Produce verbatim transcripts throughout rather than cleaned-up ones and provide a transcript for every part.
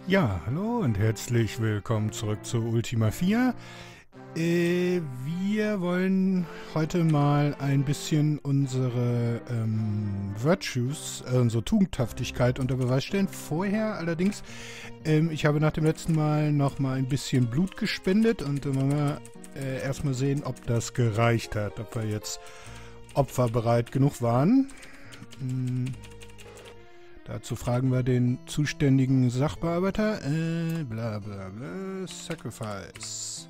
Ja, hallo und herzlich willkommen zurück zu Ultima vier. Äh, wir wollen heute mal ein bisschen unsere ähm, Virtues, äh, unsere Tugendhaftigkeit unter Beweis stellen. Vorher allerdings, ähm, ich habe nach dem letzten Mal noch mal ein bisschen Blut gespendet und dann wollen wir äh, erstmal sehen, ob das gereicht hat, ob wir jetzt opferbereit genug waren. Hm. Dazu fragen wir den zuständigen Sachbearbeiter. Äh, bla bla bla. Sacrifice.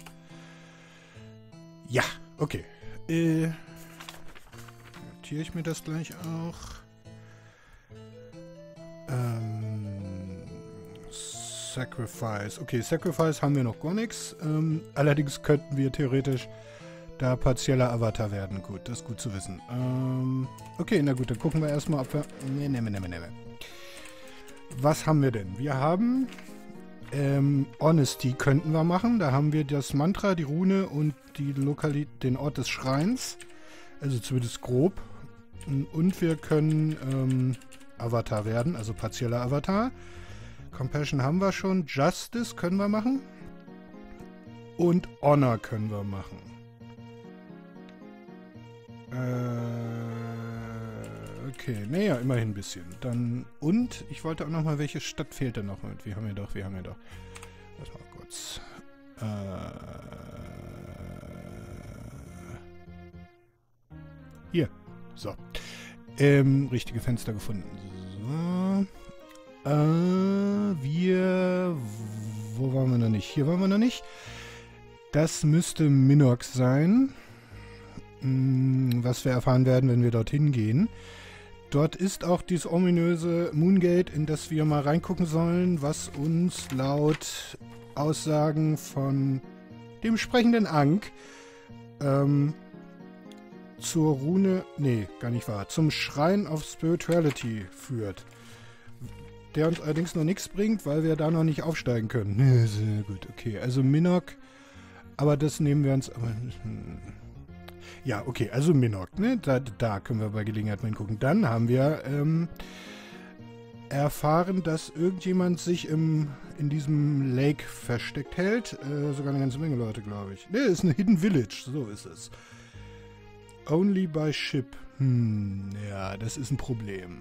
Ja, okay. Äh, notiere ich mir das gleich auch. Ähm, Sacrifice. Okay, Sacrifice haben wir noch gar nichts. Ähm, allerdings könnten wir theoretisch da partieller Avatar werden. Gut, das ist gut zu wissen. Ähm, okay, na gut, dann gucken wir erstmal, ob wir... Nee, nee, nee, nee, nee. Was haben wir denn? Wir haben ähm, Honesty könnten wir machen. Da haben wir das Mantra, die Rune und die Lokali den Ort des Schreins. Also zumindest grob. Und wir können ähm, Avatar werden, also partieller Avatar. Compassion haben wir schon. Justice können wir machen. Und Honor können wir machen. Äh... Okay, naja, immerhin ein bisschen. Dann, und ich wollte auch noch mal, welche Stadt fehlt denn noch mit? Wir haben ja doch, wir haben ja doch. Warte mal kurz. Äh, hier. So. Ähm, richtige Fenster gefunden. So. Äh, wir. Wo waren wir noch nicht? Hier waren wir noch nicht. Das müsste Minox sein. Hm, was wir erfahren werden, wenn wir dorthin gehen. Dort ist auch dieses ominöse Moongate, in das wir mal reingucken sollen, was uns laut Aussagen von dem sprechenden Ankh ähm, zur Rune, nee, gar nicht wahr, zum Shrine of Spirituality führt. Der uns allerdings noch nichts bringt, weil wir da noch nicht aufsteigen können. Sehr gut, okay, also Minok, aber das nehmen wir uns... Aber, hm. Ja, okay, also Minok, ne? Da, da können wir bei Gelegenheit mal hingucken. Dann haben wir ähm, erfahren, dass irgendjemand sich im, in diesem Lake versteckt hält. Äh, sogar eine ganze Menge Leute, glaube ich. Ne, ist ein Hidden Village, so ist es. Only by ship. Hm, ja, das ist ein Problem.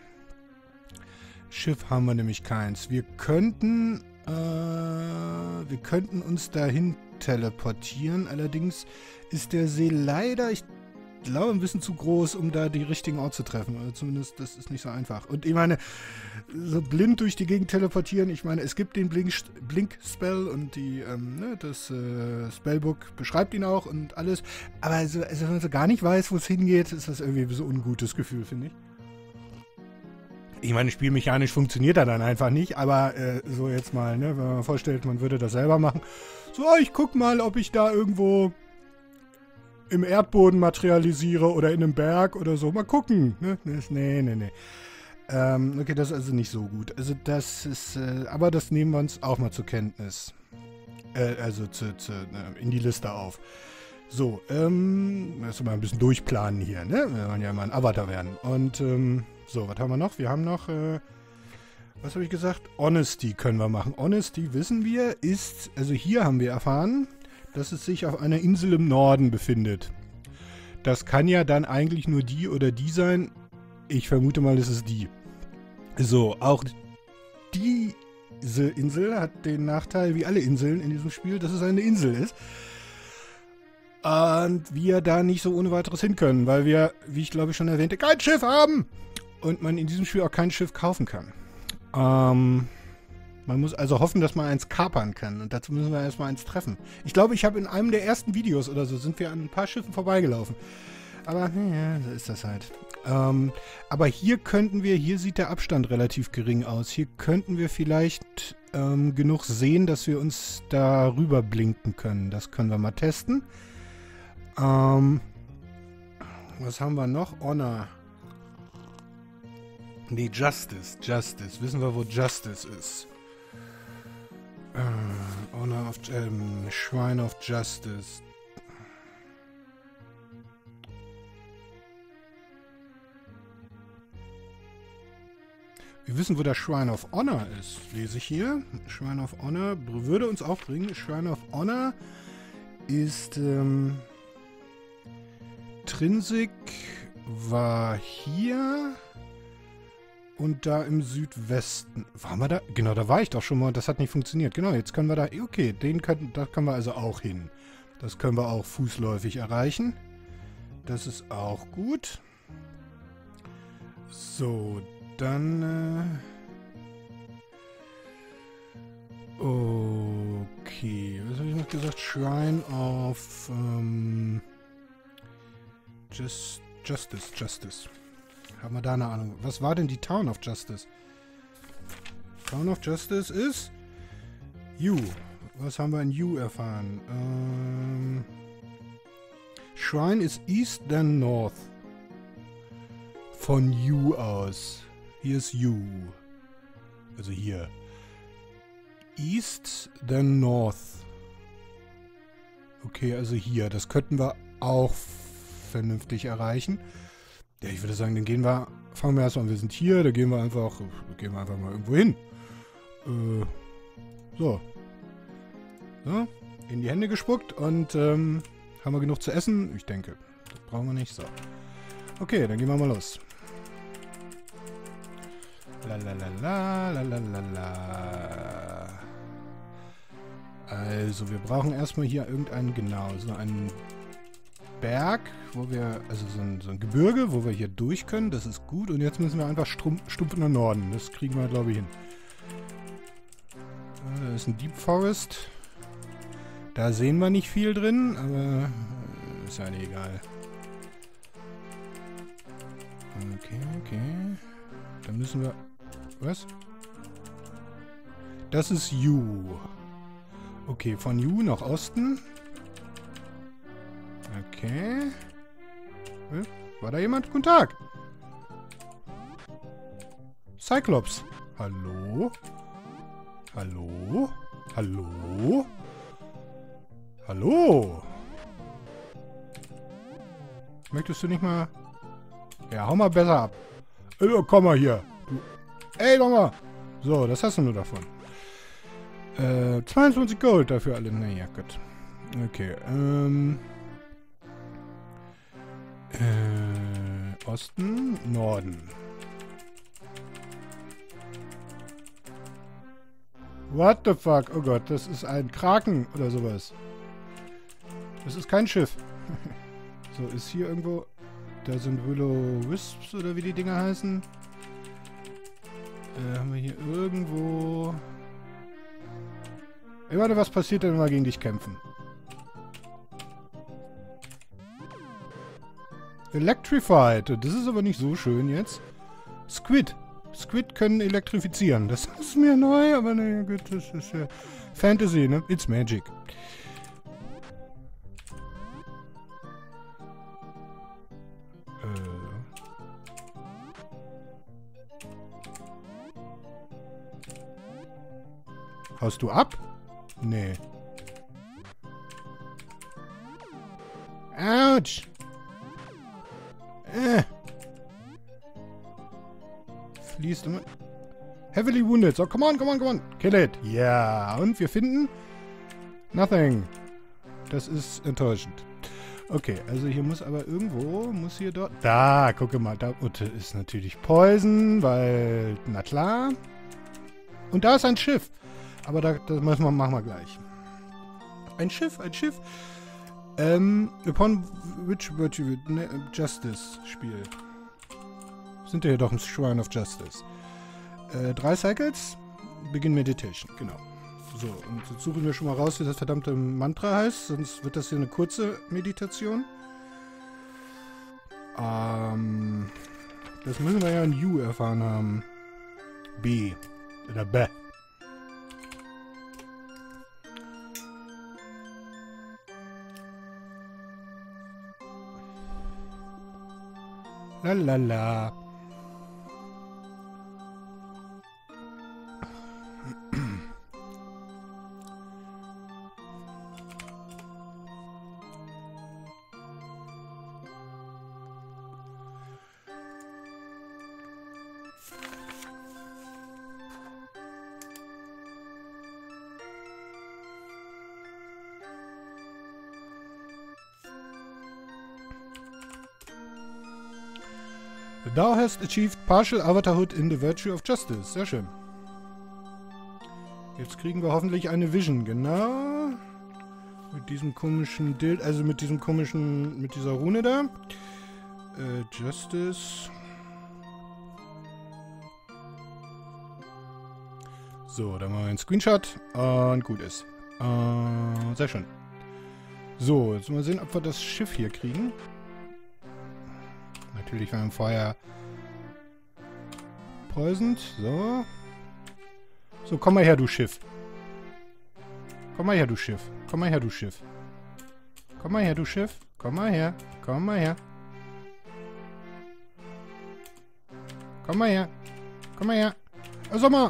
Schiff haben wir nämlich keins. Wir könnten, äh, wir könnten uns dahin teleportieren, allerdings ist der See leider, ich glaube, ein bisschen zu groß, um da die richtigen Orte zu treffen. Also zumindest, das ist nicht so einfach. Und ich meine, so blind durch die Gegend teleportieren, ich meine, es gibt den Blink-Spell Blink und die, ähm, ne, das äh, Spellbook beschreibt ihn auch und alles. Aber also, also wenn man so gar nicht weiß, wo es hingeht, ist das irgendwie so ein ungutes Gefühl, finde ich. Ich meine, spielmechanisch funktioniert er dann einfach nicht, aber äh, so jetzt mal, ne, wenn man vorstellt, man würde das selber machen. So, ich guck mal, ob ich da irgendwo im Erdboden materialisiere oder in einem Berg oder so. Mal gucken. Ne? Nee, nee, nee. Ähm, okay, das ist also nicht so gut. Also das ist, äh, aber das nehmen wir uns auch mal zur Kenntnis. Äh, also zu, zu, äh, in die Liste auf. So, ähm, lass uns mal ein bisschen durchplanen hier, ne? Wir wollen ja mal ein Avatar werden. Und, ähm, so, was haben wir noch? Wir haben noch, äh, was habe ich gesagt? Honesty können wir machen. Honesty, wissen wir, ist, also hier haben wir erfahren, dass es sich auf einer Insel im Norden befindet. Das kann ja dann eigentlich nur die oder die sein. Ich vermute mal, es ist die. So, auch diese Insel hat den Nachteil, wie alle Inseln in diesem Spiel, dass es eine Insel ist. Und wir da nicht so ohne weiteres hin können, weil wir, wie ich glaube ich schon erwähnte, kein Schiff haben. Und man in diesem Spiel auch kein Schiff kaufen kann. Ähm... Man muss also hoffen, dass man eins kapern kann. Und dazu müssen wir erstmal eins treffen. Ich glaube, ich habe in einem der ersten Videos oder so, sind wir an ein paar Schiffen vorbeigelaufen. Aber, ja, so ist das halt. Ähm, aber hier könnten wir, hier sieht der Abstand relativ gering aus. Hier könnten wir vielleicht ähm, genug sehen, dass wir uns da rüber blinken können. Das können wir mal testen. Ähm, was haben wir noch? Honor. Nee, Justice. Justice. Wissen wir, wo Justice ist? Uh, Honor of ähm, Shrine of Justice. Wir wissen, wo der Shrine of Honor ist. Lese ich hier. Shrine of Honor würde uns auch bringen. Shrine of Honor ist ähm, Trinsic war hier und da im Südwesten. Waren wir da? Genau, da war ich doch schon mal und das hat nicht funktioniert. Genau, jetzt können wir da... Okay, den können, da können wir also auch hin. Das können wir auch fußläufig erreichen. Das ist auch gut. So, dann... Äh okay, was habe ich noch gesagt? Shrine of... Ähm, Just, Justice, Justice. Haben wir da eine Ahnung? Was war denn die Town of Justice? Town of Justice ist... U. Was haben wir in U erfahren? Ähm, Shrine ist East, then North. Von U aus. Hier ist U. Also hier. East, then North. Okay, also hier. Das könnten wir auch vernünftig erreichen. Ja, ich würde sagen, dann gehen wir... Fangen wir erstmal an. Wir sind hier. Da gehen wir einfach... Gehen wir einfach mal irgendwo hin. Äh, so. So. In die Hände gespuckt und ähm, haben wir genug zu essen? Ich denke. Das brauchen wir nicht. So. Okay, dann gehen wir mal los. Lalalala, lalalala. Also, wir brauchen erstmal hier irgendeinen, genau, so einen Berg, wo wir, also so ein, so ein Gebirge, wo wir hier durch können. Das ist gut. Und jetzt müssen wir einfach stumpf, stumpf in den Norden. Das kriegen wir, glaube ich, hin. Da ist ein Deep Forest. Da sehen wir nicht viel drin, aber ist ja nicht egal. Okay, okay. Dann müssen wir... Was? Das ist U. Okay, von U nach Osten. Okay. War da jemand? Guten Tag. Cyclops. Hallo? Hallo? Hallo? Hallo? Möchtest du nicht mal... Ja, hau mal besser ab. Oh, komm mal hier. Du. Ey, komm mal. So, das hast du nur davon. Äh, zweiundzwanzig Gold dafür alle. Naja, gut. Okay, ähm... Äh, Osten, Norden. What the fuck? Oh Gott, das ist ein Kraken oder sowas. Das ist kein Schiff. So, ist hier irgendwo... Da sind Will-O-Wisps oder wie die Dinger heißen. Äh, haben wir hier irgendwo... Ey, warte, was passiert denn, wenn wir gegen dich kämpfen? Electrified. Das ist aber nicht so schön jetzt. Squid. Squid können elektrifizieren. Das ist mir neu, aber naja, gut, das ist ja Fantasy, ne? It's magic. Haust du ab? Nee. Autsch! Äh. Fließt immer. Heavily wounded. So, come on, come on, come on. Kill it. Ja. Yeah. Und wir finden? Nothing. Das ist enttäuschend. Okay, also hier muss aber irgendwo, muss hier dort... Da, gucke mal. Da ist natürlich Poison, weil... Na klar. Und da ist ein Schiff. Aber da, das müssen wir, machen wir gleich. Ein Schiff, ein Schiff. Ähm, upon which virtue ne, Justice Spiel. Sind ja doch ein Shrine of Justice. Äh, drei Cycles. Begin Meditation, genau. So, und jetzt suchen wir schon mal raus, wie das verdammte Mantra heißt, sonst wird das hier eine kurze Meditation. Ähm, das müssen wir ja in U erfahren haben. B. Oder B. Lalala. Thou hast achieved partial Avatarhood in the virtue of justice. Sehr schön. Jetzt kriegen wir hoffentlich eine Vision, genau. Mit diesem komischen Dild, also mit diesem komischen, mit dieser Rune da. Äh, Justice. So, dann machen wir einen Screenshot und gut ist. Äh, sehr schön. So, jetzt mal sehen, ob wir das Schiff hier kriegen. Natürlich, wir haben vorher poisoned. So. So, komm mal her, du Schiff. Komm mal her, du Schiff. Komm mal her, du Schiff. Komm mal her, du Schiff. Komm mal her. Komm mal her. Komm mal her. Komm mal her. Also mal.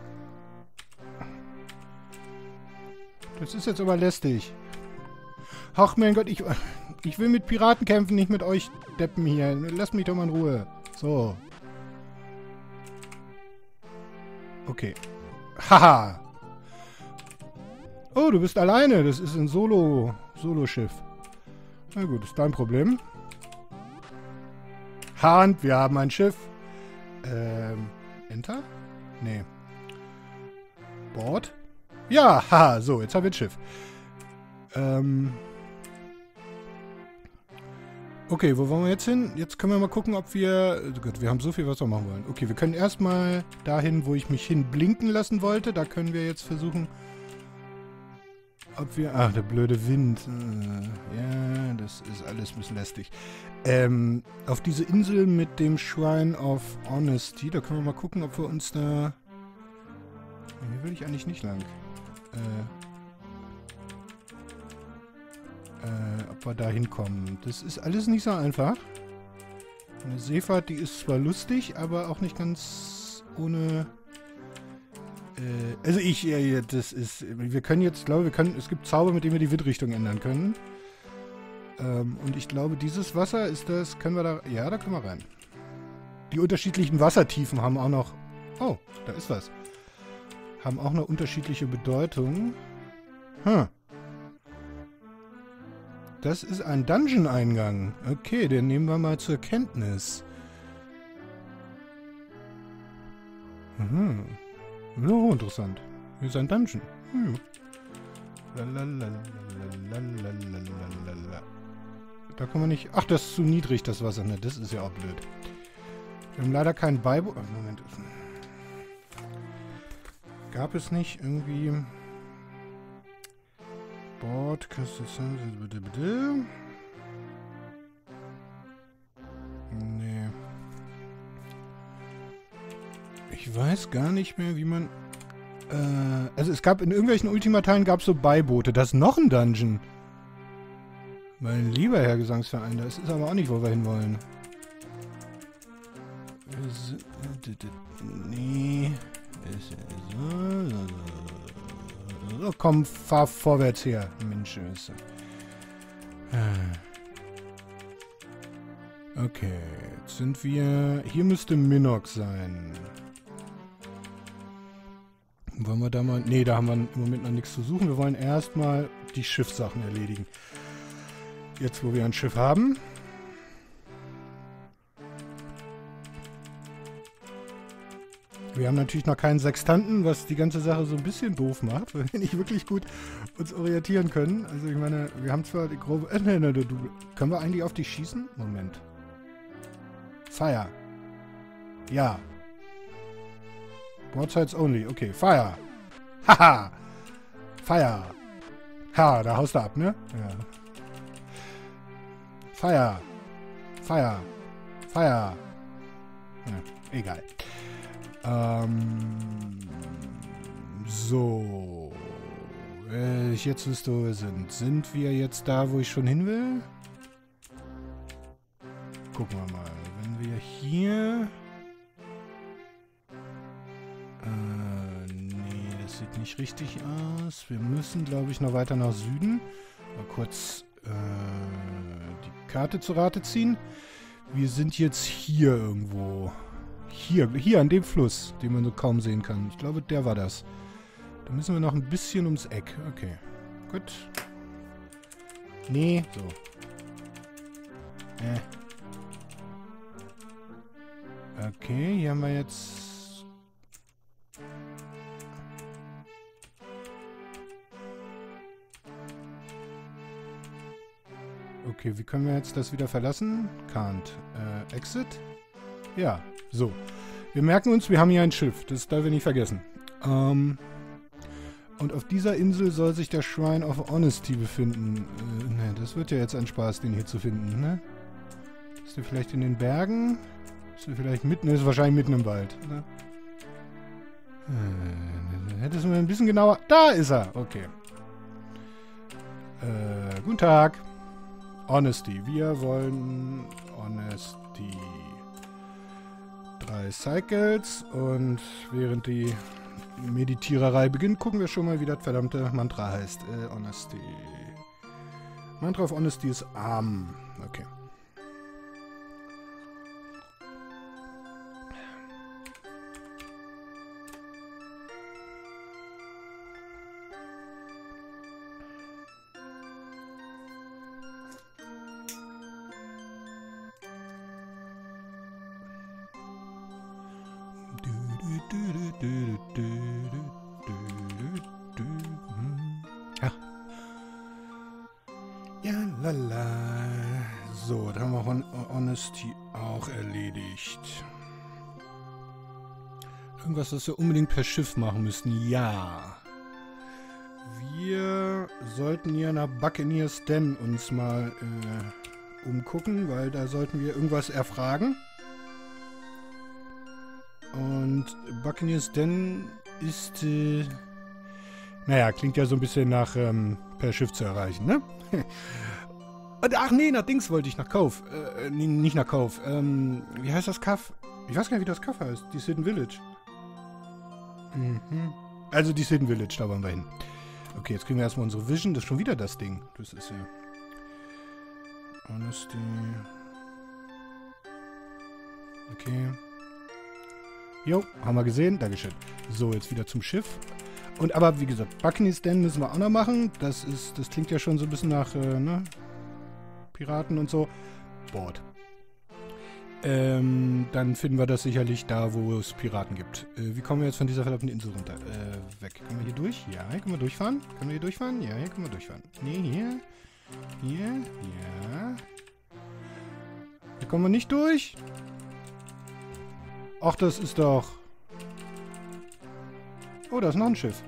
Das ist jetzt aber lästig. Ach mein Gott, ich, ich will mit Piraten kämpfen, nicht mit euch Deppen hier. Lasst mich doch mal in Ruhe. So. Okay. Haha. Oh, du bist alleine. Das ist ein Solo, Solo-Schiff. Na gut, ist dein Problem. Hand, wir haben ein Schiff. Ähm, Enter? Nee. Board? Ja, haha, so, jetzt haben wir ein Schiff. Ähm. Okay, wo wollen wir jetzt hin? Jetzt können wir mal gucken, ob wir... Oh Gott, wir haben so viel, was wir machen wollen. Okay, wir können erstmal dahin, wo ich mich hin blinken lassen wollte. Da können wir jetzt versuchen, ob wir... Ach, der blöde Wind. Ja, das ist alles ein bisschen lästig. Ähm, auf diese Insel mit dem Shrine of Honesty, da können wir mal gucken, ob wir uns da... Hier will ich eigentlich nicht lang. Äh... Äh, ob wir da hinkommen. Das ist alles nicht so einfach. Eine Seefahrt, die ist zwar lustig, aber auch nicht ganz ohne... Äh, also ich, äh, das ist... Wir können jetzt, glaube wir können... Es gibt Zauber, mit denen wir die Windrichtung ändern können. Ähm, und ich glaube, dieses Wasser ist das... Können wir da... Ja, da können wir rein. Die unterschiedlichen Wassertiefen haben auch noch... Oh, da ist was. Haben auch eine unterschiedliche Bedeutung. Hm. Das ist ein Dungeon-Eingang. Okay, den nehmen wir mal zur Kenntnis. Mhm. Oh, interessant. Hier ist ein Dungeon. Hm. Da kommen wir nicht... Ach, das ist zu niedrig, das Wasser. Ne, das ist ja auch blöd. Wir haben leider keinen Beiboot... Oh, Moment. Gab es nicht irgendwie... Board, bitte, bitte. Nee. Ich weiß gar nicht mehr, wie man... Äh, also es gab in irgendwelchen Ultima-Teilen gab es so Beiboote. Das ist noch ein Dungeon. Mein lieber Herr Gesangsverein, das ist aber auch nicht, wo wir hinwollen. Nee. So, komm, fahr vorwärts her. Mensch. Okay, jetzt sind wir... Hier müsste Minox sein. Wollen wir da mal... Nee, da haben wir im Moment noch nichts zu suchen. Wir wollen erstmal die Schiffssachen erledigen. Jetzt, wo wir ein Schiff haben. Wir haben natürlich noch keinen Sextanten, was die ganze Sache so ein bisschen doof macht, weil wir nicht wirklich gut uns orientieren können. Also ich meine, wir haben zwar die grobe... Äh, ne, ne, du, können wir eigentlich auf dich schießen? Moment. Fire. Ja. Broadsides only. Okay, Fire. Haha. Fire. Ha, da haust du ab, ne? Ja. Fire. Fire. Fire. Ja, egal. Ähm, so. Äh, ich jetzt wüsste, wo wir sind. Sind wir jetzt da, wo ich schon hin will? Gucken wir mal. Wenn wir hier... Äh, nee, das sieht nicht richtig aus. Wir müssen, glaube ich, noch weiter nach Süden. Mal kurz äh, die Karte zu Rate ziehen. Wir sind jetzt hier irgendwo... Hier, hier an dem Fluss, den man so kaum sehen kann. Ich glaube, der war das. Da müssen wir noch ein bisschen ums Eck. Okay, gut. Nee, so. Äh. Okay, hier haben wir jetzt... Okay, wie können wir jetzt das wieder verlassen? Can't. Äh, exit? Ja, so. Wir merken uns, wir haben hier ein Schiff. Das dürfen wir nicht vergessen. Ähm... Und auf dieser Insel soll sich der Shrine of Honesty befinden. Äh, ne, das wird ja jetzt ein Spaß, den hier zu finden, ne? Ist der vielleicht in den Bergen? Ist der vielleicht mitten? Ne, ist wahrscheinlich mitten im Wald, oder? Äh, hättest du mal ein bisschen genauer... Da ist er! Okay. Äh, guten Tag. Honesty. Wir wollen Honesty. Drei Cycles und während die Meditiererei beginnt, gucken wir schon mal, wie das verdammte Mantra heißt. Äh, Honesty. Mantra of Honesty ist arm. Okay. Ja. Ja, lala. So, da haben wir Hon Honesty auch erledigt. Irgendwas, was wir unbedingt per Schiff machen müssen. Ja. Wir sollten hier nach Buccaneer's Den uns mal äh, umgucken, weil da sollten wir irgendwas erfragen. Und Buccaneer's Den ist, äh, naja, klingt ja so ein bisschen nach ähm, per Schiff zu erreichen, ne? Und, ach nee, nach Dings wollte ich, nach Kauf. Äh, nee, nicht nach Kauf. Ähm, wie heißt das Kaff? Ich weiß gar nicht, wie das Kaff heißt. Die Hidden Village. Mhm. Also die Hidden Village, da wollen wir hin. Okay, jetzt kriegen wir erstmal unsere Vision. Das ist schon wieder das Ding. Das ist ja... Honesty. Okay. Jo, haben wir gesehen. Dankeschön. So, jetzt wieder zum Schiff. Und aber, wie gesagt, Buccaneer's Den müssen wir auch noch machen. Das ist, das klingt ja schon so ein bisschen nach, äh, ne? Piraten und so. Bord. Ähm, dann finden wir das sicherlich da, wo es Piraten gibt. Äh, wie kommen wir jetzt von dieser verdammten Insel runter? Äh, weg. Können wir hier durch? Ja, hier können wir durchfahren. Können wir hier durchfahren? Ja, hier können wir durchfahren. Nee, hier. Hier. Ja. Hier kommen wir nicht durch. Ach, das ist doch... Oh, da ist noch ein Schiff.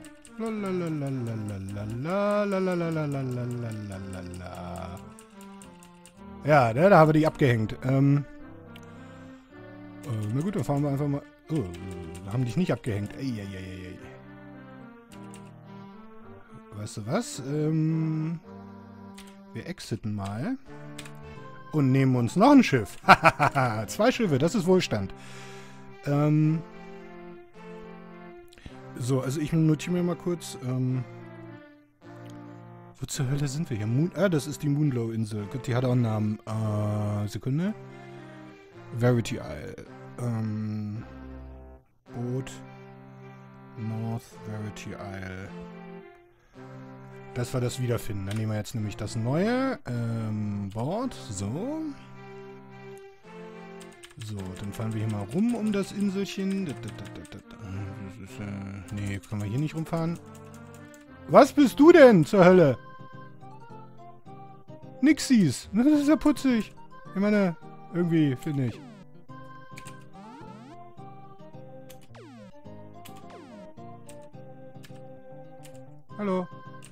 Ja, da, da haben wir die abgehängt. Ähm... Äh, na gut, dann fahren wir einfach mal... Oh, wir haben dich nicht abgehängt. Eieieiei. Weißt du was? Ähm... Wir exiten mal. Und nehmen uns noch ein Schiff. Hahaha, zwei Schiffe, das ist Wohlstand. Ähm... So, also ich notiere mir mal kurz, ähm... wo zur Hölle sind wir hier? Moon... Ah, das ist die Moonglow-Insel. Gut, die hat auch einen Namen. Äh, Sekunde. Verity Isle. Ähm... Boot... North Verity Isle. Dass wir das wiederfinden. Dann nehmen wir jetzt nämlich das neue. Ähm, Board. So. So, dann fahren wir hier mal rum um das Inselchen. Das ist, äh, nee, können wir hier nicht rumfahren. Was bist du denn zur Hölle? Nixies. Das ist ja putzig. Ich meine, irgendwie, finde ich. Hallo.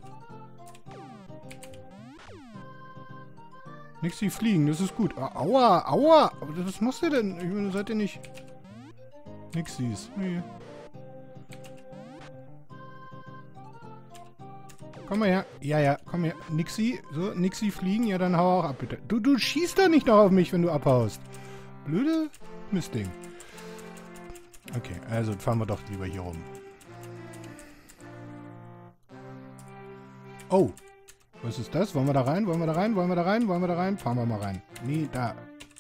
Nixie fliegen, das ist gut. Aua, aua. Was machst du denn? Ich meine, seid ihr nicht... Nixies. Nee. Komm mal her. Ja, ja, komm her. Nixie. So, Nixie fliegen. Ja, dann hau auch ab, bitte. Du, du schießt doch nicht noch auf mich, wenn du abhaust. Blöde Mistding. Okay, also fahren wir doch lieber hier rum. Oh. Was ist das? Wollen wir da rein? Wollen wir da rein? Wollen wir da rein? Wollen wir da rein? Fahren wir mal rein. Nee, da.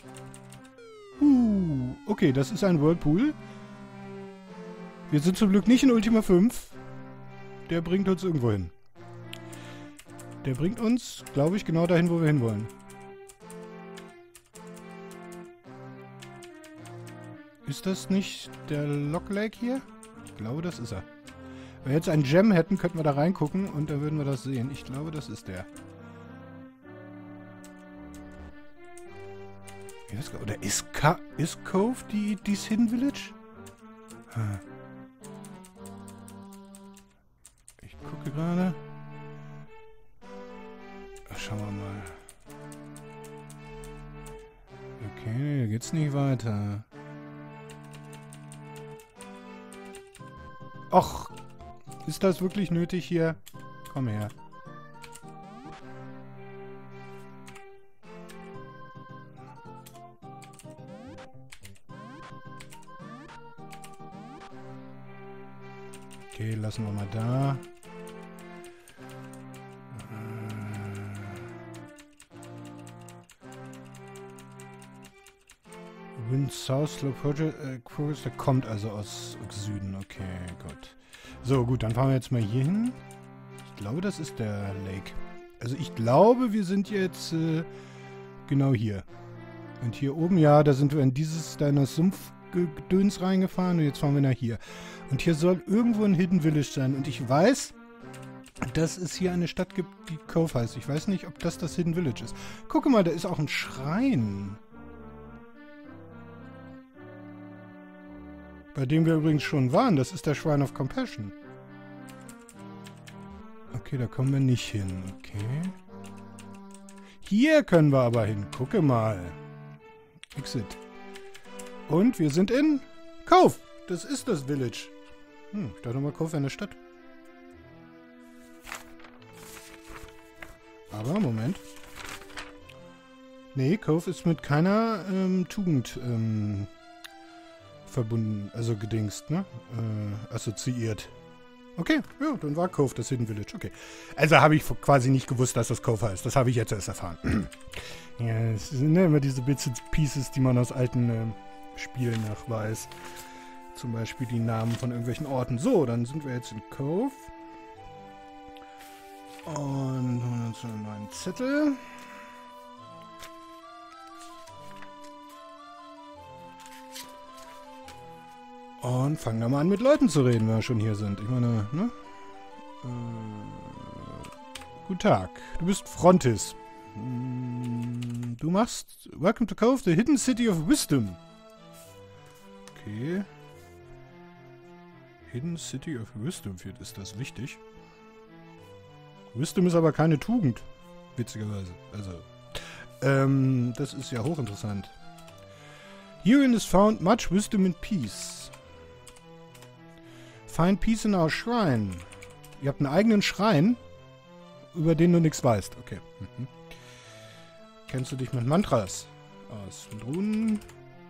Uh, okay, das ist ein Whirlpool. Wir sind zum Glück nicht in Ultima fünf. Der bringt uns irgendwo hin. Der bringt uns, glaube ich, genau dahin, wo wir hinwollen. Ist das nicht der Lock Lake hier? Ich glaube, das ist er. Wenn wir jetzt einen Gem hätten, könnten wir da reingucken und dann würden wir das sehen. Ich glaube, das ist der. Oder ist, Ka ist Cove die, dies Hidden Village? Hm. Ich gucke gerade. Schauen wir mal. Okay, hier geht's nicht weiter. Och, ist das wirklich nötig hier? Komm her. Okay, lassen wir mal da. Wind South Slow Project, äh, Progress, der kommt also aus Süden. Okay, gut. So, gut, dann fahren wir jetzt mal hier hin. Ich glaube, das ist der Lake. Also ich glaube, wir sind jetzt äh, genau hier. Und hier oben, ja, da sind wir in dieses deiner Sumpfgedöns reingefahren und jetzt fahren wir nach hier. Und hier soll irgendwo ein Hidden Village sein. Und ich weiß, dass es hier eine Stadt gibt, die Cove heißt. Ich weiß nicht, ob das das Hidden Village ist. Gucke mal, da ist auch ein Schrein. Bei dem wir übrigens schon waren. Das ist der Shrine of Compassion. Okay, da kommen wir nicht hin. Okay. Hier können wir aber hin. Gucke mal. Exit. Und wir sind in Cove. Das ist das Village. Hm, ich dachte mal, Cove wäre eine Stadt. Aber, Moment. Nee, Cove ist mit keiner ähm, Tugend ähm, verbunden, also gedingst, ne? Äh, assoziiert. Okay, ja, dann war Cove das Hidden Village. Okay. Also habe ich quasi nicht gewusst, dass das Cove heißt. Das habe ich jetzt erst erfahren. Ja, es sind ne, immer diese Bits and Pieces, die man aus alten äh, Spielen noch weiß. Zum Beispiel die Namen von irgendwelchen Orten. So, dann sind wir jetzt in Cove. Und holen uns einen neuen Zettel. Und fangen da mal an, mit Leuten zu reden, wenn wir schon hier sind. Ich meine, ne? Äh, guten Tag. Du bist Frontis. Du machst Welcome to Cove, the Hidden City of Wisdom. Okay. Hidden City of Wisdom, ist das wichtig? Wisdom ist aber keine Tugend. Witzigerweise. Also, ähm, das ist ja hochinteressant. Herein is found much wisdom and peace. Find peace in our shrine. Ihr habt einen eigenen Schrein, über den du nichts weißt. Okay. Mhm. Kennst du dich mit Mantras aus? Mit Runen?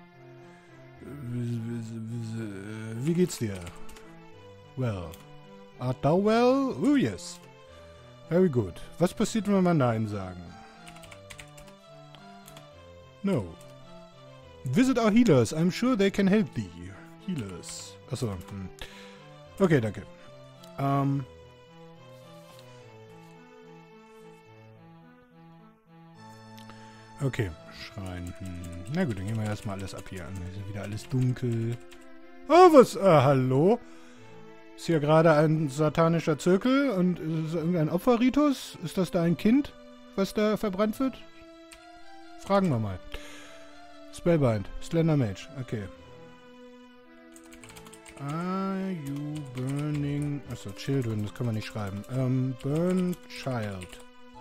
Wie geht's dir? Well. Art thou well? Oh yes. Very good. Was passiert, wenn wir Nein sagen? No. Visit our healers. I'm sure they can help thee. Healers. Achso. Hm. Okay, danke. Ähm. Okay, Schrein. Hm. Na gut, dann gehen wir erstmal alles ab hier an. Hier ist wieder alles dunkel. Oh, was? Äh, hallo? Ist hier gerade ein satanischer Zirkel und ist es irgendein Opferritus? Ist das da ein Kind, was da verbrannt wird? Fragen wir mal. Spellbind. Slender Mage. Okay. Are you burning... Achso, Children, das kann man nicht schreiben. Ähm, burn Child.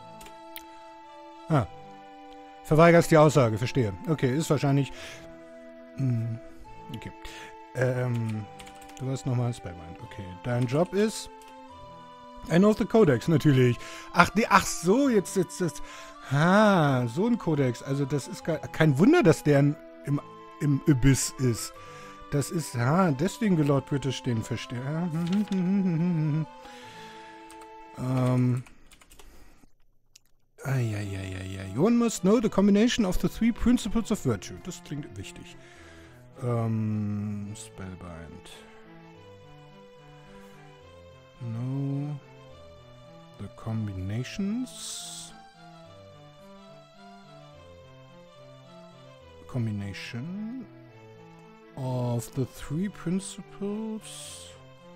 Ah. Verweigerst die Aussage, verstehe. Okay, ist wahrscheinlich... Hm, okay. Ähm, du hast nochmal Spellbind. Okay, dein Job ist... I know the Codex, natürlich. Ach, nee, ach so, jetzt, jetzt, jetzt... Ah, so ein Codex. Also das ist gar, kein Wunder, dass der im, im Abyss ist. Das ist, ja, deswegen will Lord British den verstehen. ähm... Eieieiei. One must know the combination of the three principles of virtue. Das klingt wichtig. Ähm, Spellbind. No. The combinations. Combination. of the three principles.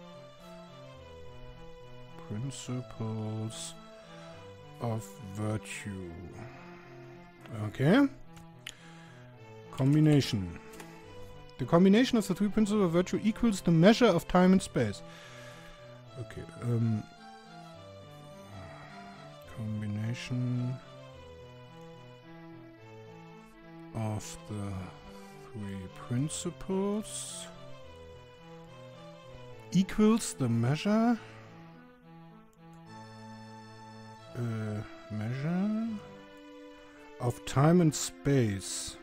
Principles of virtue. Okay. Combination. The combination of the three principles of virtue equals the measure of time and space. Okay. Um, combination of the three principles equals the measure uh, measure of time and space.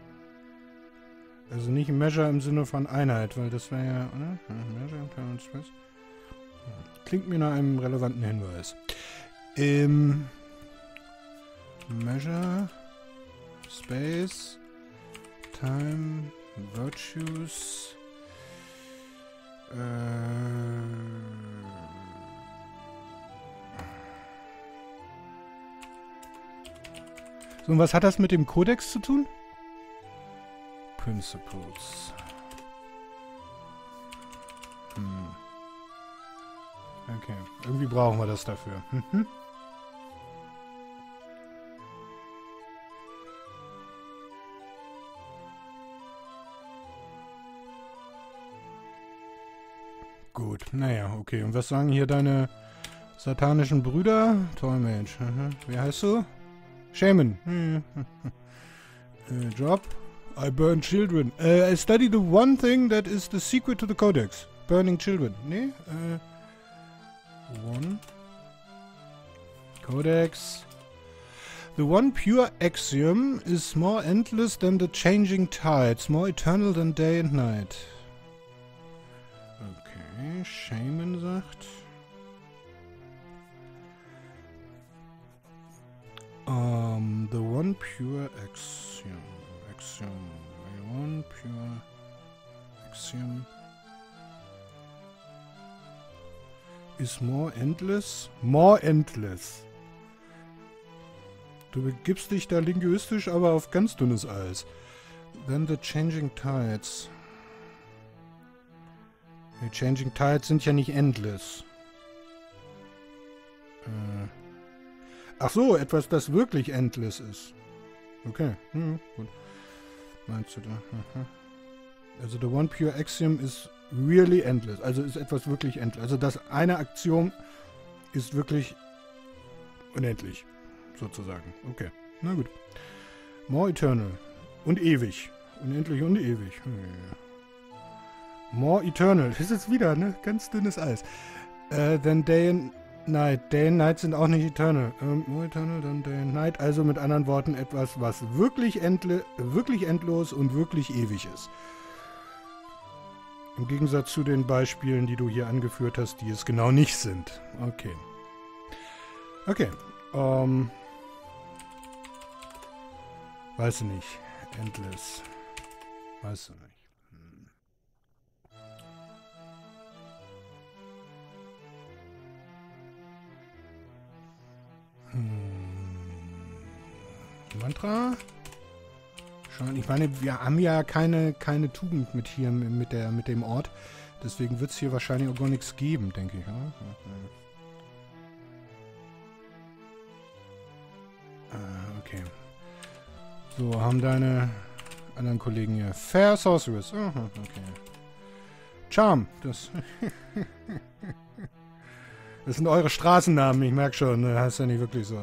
Also nicht Measure im Sinne von Einheit, weil das wäre ja, oder? Measure of time and space. Klingt mir nach einem relevanten Hinweis. Ähm, Measure Space, Time, Virtues. Äh. So, und was hat das mit dem Kodex zu tun? Principles. Hm. Okay, irgendwie brauchen wir das dafür. Mhm. Gut, naja, okay. Und was sagen hier deine satanischen Brüder? Tollmensch. Mhm. Wie heißt du? Shaman. Mhm. uh, job? I burn children. Uh, I study the one thing that is the secret to the codex. Burning children. Nee? Uh, one. Codex. The one pure axiom is more endless than the changing tides, more eternal than day and night. Okay, Shaman sagt. Um, the one pure axiom. Axiom. The one pure axiom is more endless. More endless. Du begibst dich da linguistisch aber auf ganz dünnes Eis. Then the changing tides. Die changing tides sind ja nicht endless. Äh. Ach so, etwas, das wirklich endless ist. Okay, hm, gut. Meinst du da? Aha. Also the one pure axiom is really endless. Also ist etwas wirklich endlich. Also das eine Axiom ist wirklich unendlich, sozusagen. Okay, na gut. More eternal. Und ewig. Unendlich und ewig. More eternal. Das ist wieder, ne? Ganz dünnes Eis. Uh, then day and night. Day and night sind auch nicht eternal. Um, more eternal than day and night. Also mit anderen Worten etwas, was wirklich, endle wirklich endlos und wirklich ewig ist. Im Gegensatz zu den Beispielen, die du hier angeführt hast, die es genau nicht sind. Okay. Okay. Ähm. Weiß ich nicht. Endless. Weiß ich nicht. Hm. Hm. Mantra? Schon. Ich meine, wir haben ja keine, keine Tugend mit hier, mit, der, mit dem Ort. Deswegen wird es hier wahrscheinlich auch gar nichts geben, denke ich. Ja? Ah, okay. So, haben deine anderen Kollegen hier. Fair Sorceress. Aha, okay. Charm. Das, das sind eure Straßennamen, ich merke schon. Das heißt ja nicht wirklich so.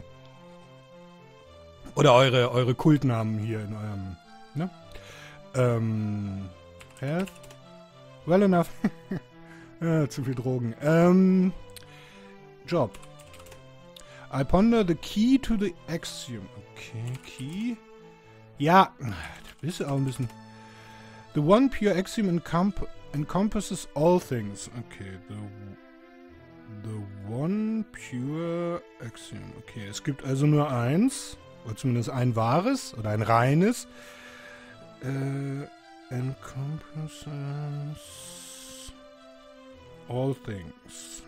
Oder eure, eure Kultnamen hier in eurem, ne? Ähm, Health? Well enough. Ja, zu viel Drogen. Ähm, Job. I ponder the key to the axiom. Okay, key. Ja, du bist auch ein bisschen. The one pure axiom encomp encompasses all things. Okay, the, the one pure axiom. Okay, es gibt also nur eins. Oder zumindest ein wahres oder ein reines. Äh, encompasses all things.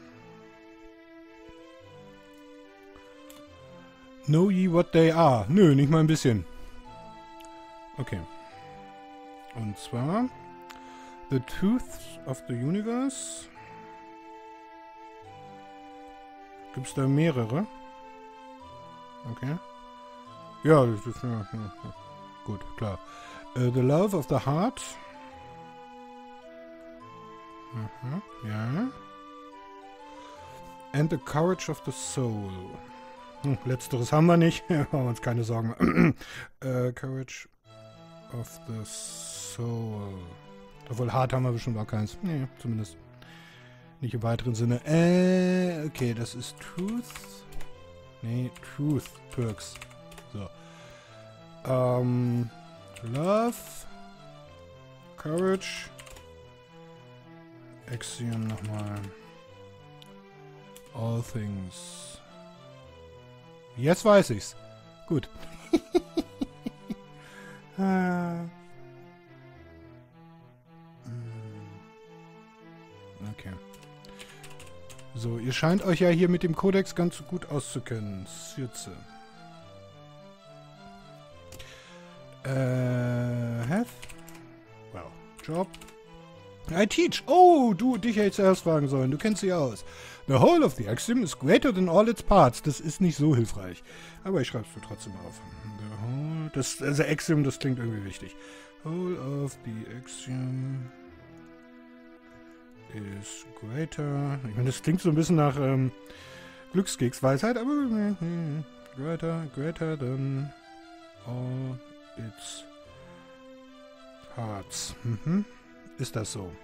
Know ye what they are? Nö, nicht mal ein bisschen. Okay. Und zwar The Truths of the Universe. Gibt es da mehrere? Okay. Ja, das ist ja, ja, ja. Gut, klar. Uh, the Love of the Heart. Mhm, ja. And the Courage of the Soul. Hm, letzteres haben wir nicht. Machen wir uns keine Sorgen. uh, Courage of the Soul. Obwohl, Heart haben wir bestimmt auch keins. Nee, zumindest nicht im weiteren Sinne. Äh, okay, das ist Truth. Nee, Truth, Turks. So. Ähm, Love. Courage. Axiom nochmal. All things. Jetzt weiß ich's. Gut. Okay. So, ihr scheint euch ja hier mit dem Kodex ganz gut auszukennen. Sürze. Äh, have? Well, Job. I teach. Oh, du, dich hätte ich zuerst fragen sollen. Du kennst sie aus. The whole of the axiom is greater than all its parts. Das ist nicht so hilfreich. Aber ich schreibe es mir trotzdem auf. The whole, das, also Axiom, das klingt irgendwie wichtig. Whole of the axiom is greater. Ich meine, das klingt so ein bisschen nach ähm, Glückskeksweisheit, aber greater, greater than all its parts. Mhm. Ist das so?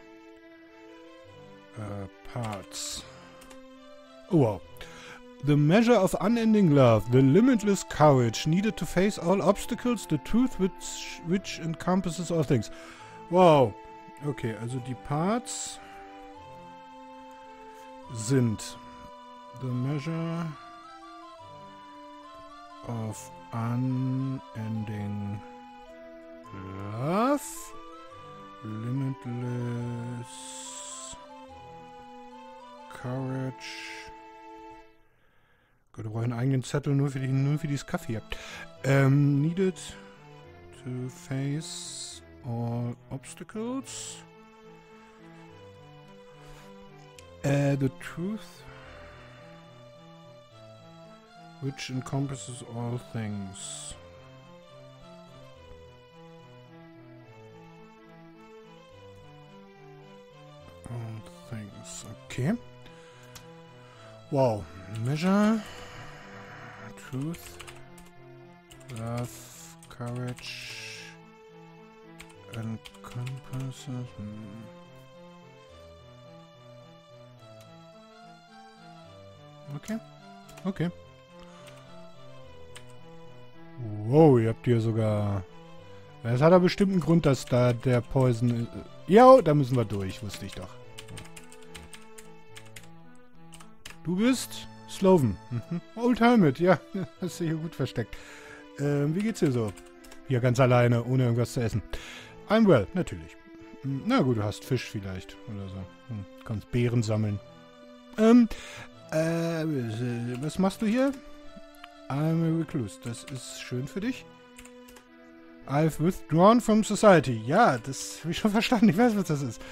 Uh, parts. Oh, wow. The measure of unending love, the limitless courage needed to face all obstacles, the truth which, which encompasses all things. Wow. Okay, also die Parts sind the measure of unending love, limitless courage. Gott, wir brauchen einen eigenen Zettel nur für, die, nur für dieses Kaffee. Ähm, needed to face all obstacles. Uh, the truth which encompasses all things. All things. Okay. Wow. Measure. Truth. Love. Courage. Encompasses. Hmm. Okay. Okay. Wow, ihr habt hier sogar... Es hat aber bestimmt einen Grund, dass da der Poison... Ja, da müssen wir durch, wusste ich doch. Du bist Sloven. Mhm. Old Helmet, ja. Hast du hier gut versteckt. Ähm, wie geht's dir so? Hier ganz alleine, ohne irgendwas zu essen. I'm well, natürlich. Na gut, du hast Fisch vielleicht oder so. Hm, kannst Beeren sammeln. Ähm, äh, was machst du hier? I'm a recluse. Das ist schön für dich. I've withdrawn from society. Ja, das habe ich schon verstanden. Ich weiß, was das ist.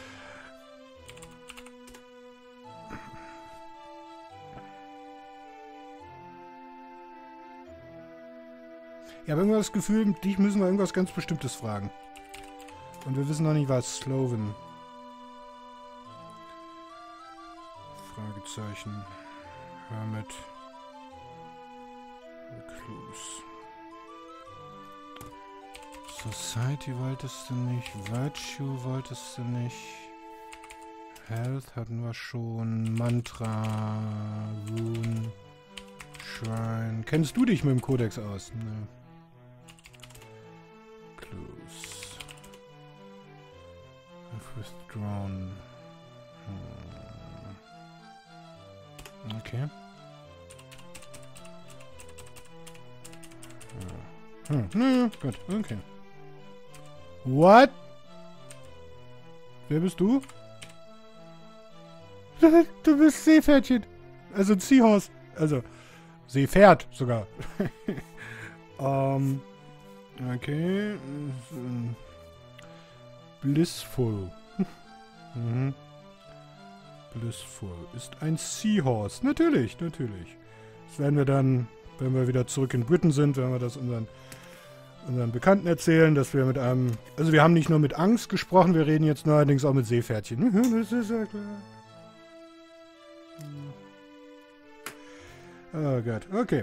Ich habe irgendwas das Gefühl, dich müssen wir irgendwas ganz Bestimmtes fragen. Und wir wissen noch nicht was. Sloven. Fragezeichen. Hermit. Recluse. Society wolltest du nicht. Virtue wolltest du nicht. Health hatten wir schon. Mantra. Rune. Shrine. Kennst du dich mit dem Kodex aus? Ne. Clues. I've withdrawn. Hm. Okay. Hm, naja, gut, okay. What? Wer bist du? Du bist Seepferdchen. Also ein Seahorse. Also, Seepferd sogar. ähm, okay. Blissful. mhm. Blissful ist ein Seahorse. Natürlich, natürlich. Das werden wir dann, wenn wir wieder zurück in Britain sind, werden wir das unseren, unseren Bekannten erzählen, dass wir mit einem... Also wir haben nicht nur mit Angst gesprochen, wir reden jetzt neuerdings auch mit Seepferdchen. Das ist ja klar. Oh Gott, okay.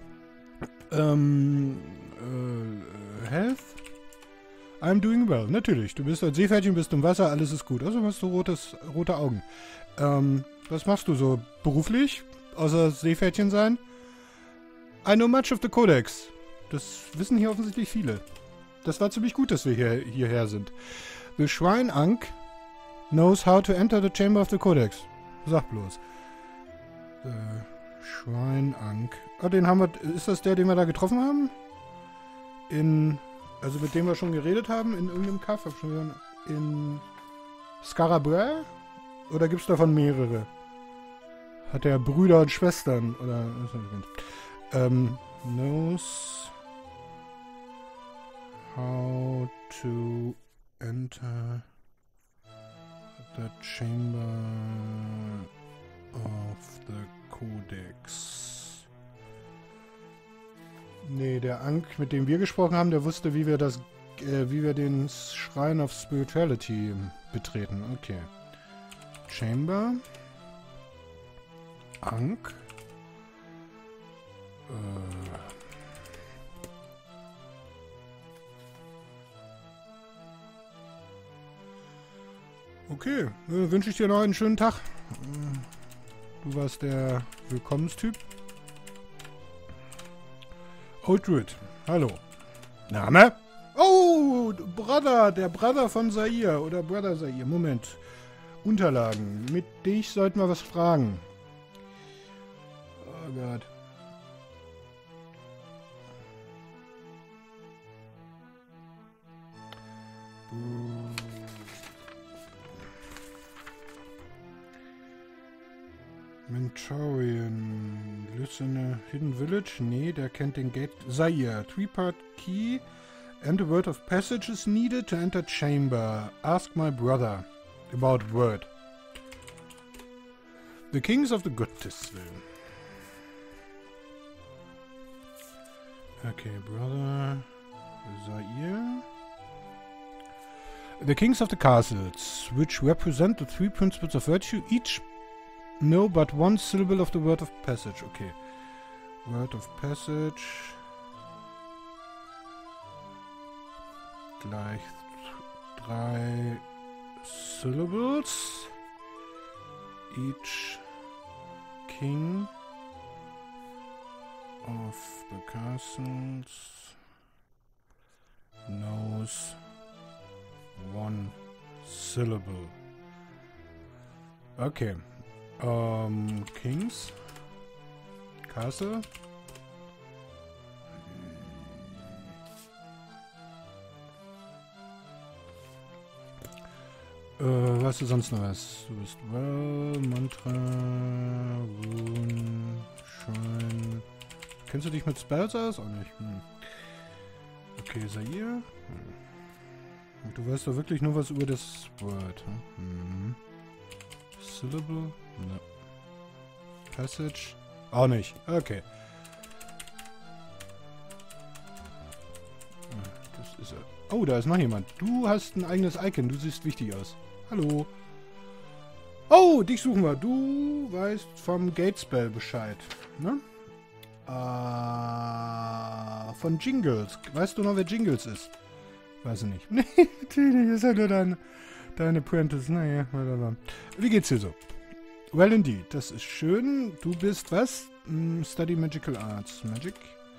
Ähm, äh, Health? I'm doing well, natürlich. Du bist als Seepferdchen, bist im Wasser, alles ist gut. Also hast du rotes, rote Augen. Ähm, was machst du so beruflich, außer Seepferdchen sein? I know much of the Codex. Das wissen hier offensichtlich viele. Das war ziemlich gut, dass wir hier, hierher sind. The Shrine Ankh knows how to enter the chamber of the Codex. Sag bloß. The Shrine Ankh. Ah, den haben wir... Ist das der, den wir da getroffen haben? In... Also mit dem wir schon geredet haben, in irgendeinem Kaff, hab schon wieder in Scarabrae? Oder gibt es davon mehrere? Hat der Brüder und Schwestern? Oder ähm, knows how to enter the chamber of the Codex. Nee, der Ankh, mit dem wir gesprochen haben, der wusste, wie wir das, äh, wie wir den Shrine of Spirituality betreten. Okay. Chamber. Ankh. Äh. Okay, äh, wünsche ich dir noch einen schönen Tag. Du warst der Willkommenstyp. Old Druid, hallo. Name? Oh, Brother, der Brother von Zaire oder Brother Zaire. Moment. Unterlagen. Mit dich sollten wir was fragen. Oh Gott. Mentorian. Listen, Hidden Village? Nee, der kennt den Gate. Zaire. Three-part key and a word of passage is needed to enter chamber. Ask my brother about word. The Kings of the Gottesville. Okay, brother. Zaire. The Kings of the Castles, which represent the three principles of virtue, each know but one syllable of the word of passage. Okay. Word of passage. Gleich drei syllables. Each king of the castles knows one syllable. Okay. Um, Kings. Castle. Äh, weißt du sonst noch was? Du bist well, Mantra, Rune, Shrine. Kennst du dich mit Spells aus? Auch nicht. Hm. Okay, Zaire. Hm. Du weißt doch wirklich nur was über das Word. Hm. Syllable? Ne. Passage? Auch nicht. Okay. Das ist er. Oh, da ist noch jemand. Du hast ein eigenes Icon. Du siehst wichtig aus. Hallo. Oh, dich suchen wir. Du weißt vom Gatespell Bescheid. Ne? Äh, von Jingles. Weißt du noch, wer Jingles ist? Weiß ich nicht. Nee, natürlich ist ja nur dein, dein Apprentice. Naja, whatever. Wie geht's dir so? Well indeed. Das ist schön. Du bist was? Mm, Study Magical Arts. Magic?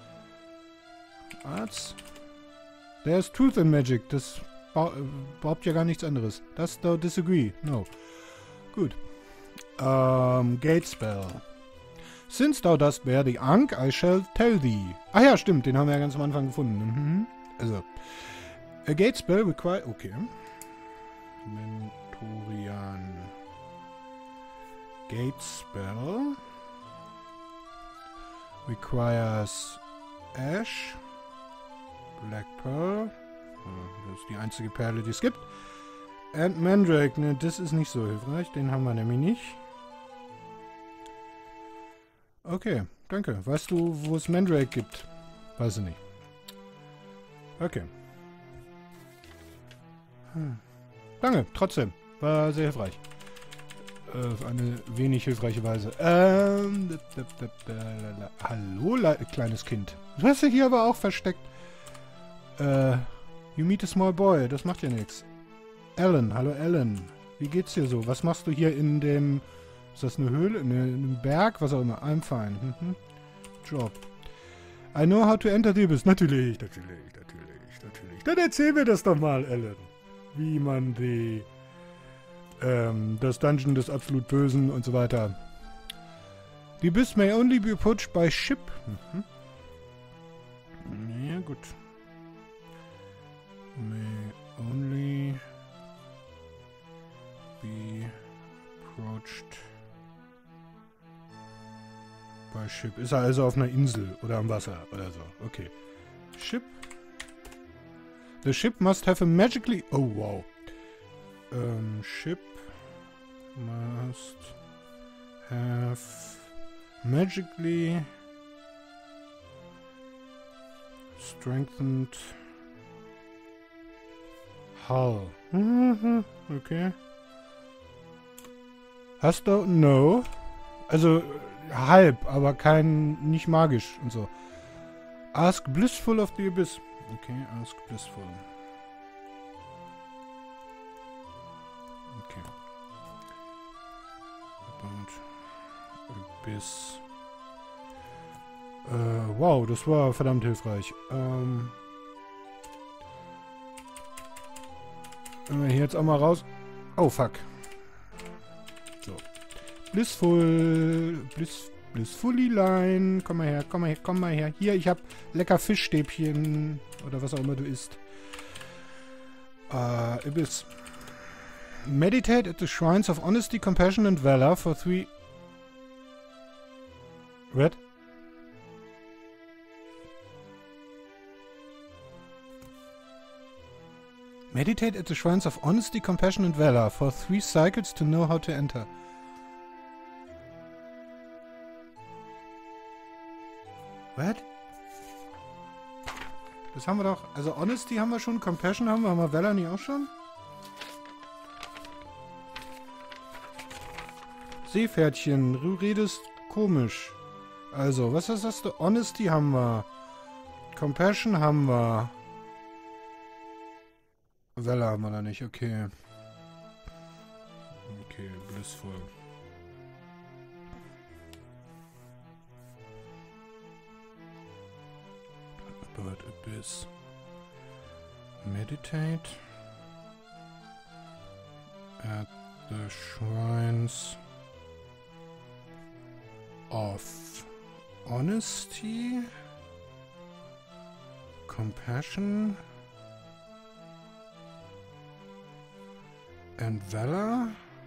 Arts? There's truth in magic. Das behauptet ja gar nichts anderes. Das don't disagree. No. Gut. Ähm, Gatespell. Since thou dost bear the Ankh, I shall tell thee. Ah ja, stimmt. Den haben wir ja ganz am Anfang gefunden. Mhm. Also. A Gatespell require... Okay. Mentorian. Gatespell requires Ash, Black Pearl, das ist die einzige Perle, die es gibt, And Mandrake, ne, das ist nicht so hilfreich. Den haben wir nämlich nicht. Okay, danke. Weißt du, wo es Mandrake gibt? Weiß ich nicht. Okay. Hm. Danke, trotzdem. War sehr hilfreich. Äh, auf eine wenig hilfreiche Weise. Ähm, hallo, kleines Kind. Du hast dich hier aber auch versteckt. Äh, you meet a small boy. Das macht ja nichts. Alan, hallo Alan. Wie geht's dir so? Was machst du hier in dem... Ist das eine Höhle? In einem Berg? Was auch immer. I'm fine. Mhm. Job. I know how to enter the abyss. Natürlich, natürlich, natürlich, natürlich. Dann erzähl mir das doch mal, Alan. Wie man die... Ähm, das Dungeon des absolut Bösen und so weiter. The abyss may only be approached by ship. Mhm. Ja, gut. May only be approached by ship. Ist er also auf einer Insel oder am Wasser oder so. Okay. Ship. The ship must have a magically... Oh, wow. Um, ship must have magically strengthened hull. Okay. Hast du? No. Also halb, aber kein, nicht magisch und so. Ask Blissful of the Abyss. Okay, ask Blissful. Okay. About Abyss. Äh, wow, das war verdammt hilfreich. Ähm. Wenn wir hier jetzt auch mal raus... Oh, fuck. So. Blissful. Bliss, Blissfully Line. Komm mal her, komm mal her, komm mal her. Hier, ich hab lecker Fischstäbchen. Oder was auch immer du isst. Äh, Abyss. Meditate at the shrines of honesty, compassion and valor for three... What? Meditate at the shrines of honesty, compassion and valor for three cycles to know how to enter. What? Das haben wir doch... Also Honesty haben wir schon, Compassion haben wir, haben wir Valor nicht auch schon? Seepferdchen, du redest komisch. Also, was ist das? Honesty haben wir. Compassion haben wir. Valor haben wir da nicht, okay. Okay, Blissful. About Abyss. Meditate at the shrines of honesty, compassion and valor.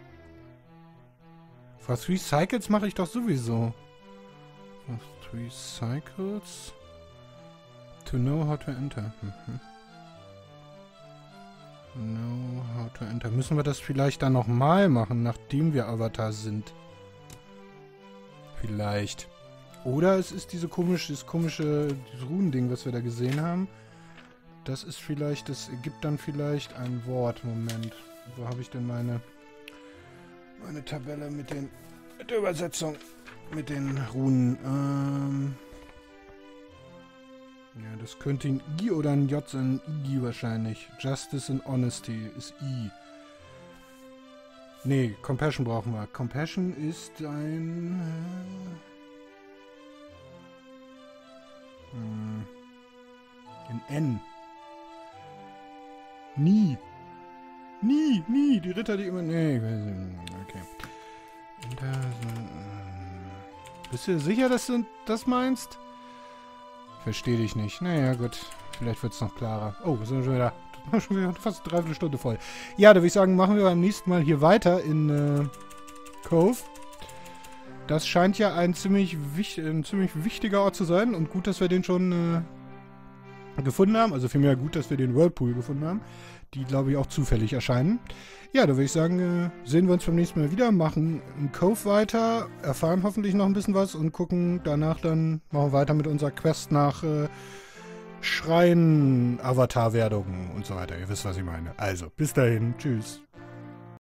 For three cycles mache ich doch sowieso. For three cycles to know how to enter. Mhm. Know how to enter. Müssen wir das vielleicht dann nochmal machen, nachdem wir Avatar sind? Vielleicht. Oder es ist diese komische, das komische dieses Runending, was wir da gesehen haben. Das ist vielleicht, das gibt dann vielleicht ein Wort. Moment. Wo habe ich denn meine meine Tabelle mit den mit der Übersetzung mit den Runen? Ähm ja, das könnte ein I oder ein J sein. I wahrscheinlich. Justice and Honesty ist I. Nee, Compassion brauchen wir. Compassion ist ein... Äh, ein N. Nie. Nie, nie. Die Ritter, die immer... Nee, okay. Bist du sicher, dass du das meinst? Verstehe dich nicht. Naja, gut. Vielleicht wird es noch klarer. Oh, wir sind schon wieder... Schon wieder fast eine Dreiviertelstunde voll. Ja, da würde ich sagen, machen wir beim nächsten Mal hier weiter in äh, Cove. Das scheint ja ein ziemlich, wich ein ziemlich wichtiger Ort zu sein. Und gut, dass wir den schon äh, gefunden haben. Also vielmehr gut, dass wir den Whirlpool gefunden haben. Die, glaube ich, auch zufällig erscheinen. Ja, da würde ich sagen, äh, sehen wir uns beim nächsten Mal wieder, machen einen Cove weiter, erfahren hoffentlich noch ein bisschen was und gucken danach dann, machen wir weiter mit unserer Quest nach äh, Schrein, Avatar-Werdungen und so weiter. Ihr wisst, was ich meine. Also, bis dahin. Tschüss.